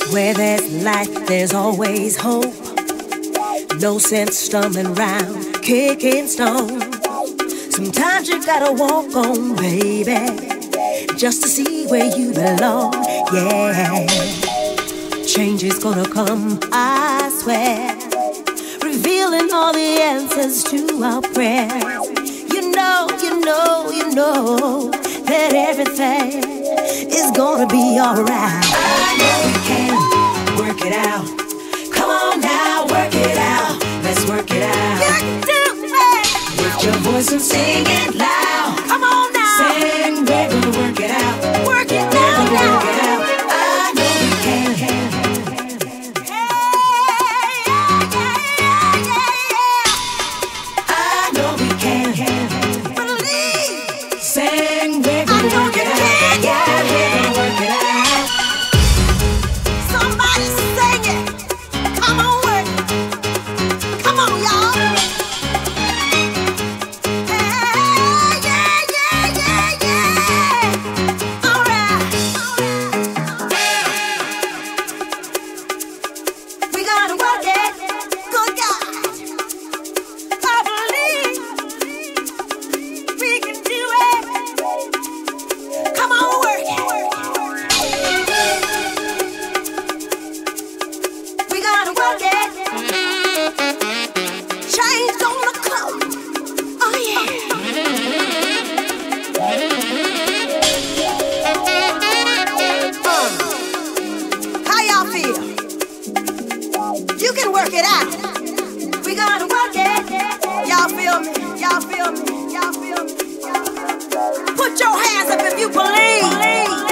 Where there's life, there's always hope. No sense stumbling round, kicking stones. Sometimes you gotta walk on, baby, just to see where you belong, yeah. Change is gonna come, I swear, revealing all the answers to our prayers. You know that everything is gonna be alright. I know we can work it out. Come on now, work it out. Let's work it out. You do it. Lift your voice and sing it loud. Come on now. Sing, we're gonna work it out. Work it out now. Work it out. I know we can. I know we can. Believe. Sing, we're gonna work it out. Yeah, we're gonna work it out. Somebody sing it. Come on, work. Come on, y'all. Hey, yeah. All right. We gotta work it. Good God. I believe we can do it. Come on, work it. We gotta work it. Change gonna come. Oh yeah. How y'all feel? You can work it out. We gotta work it. Y'all feel me? Y'all feel me? Y'all feel me? Y'all feel me? Put your hands up if you believe.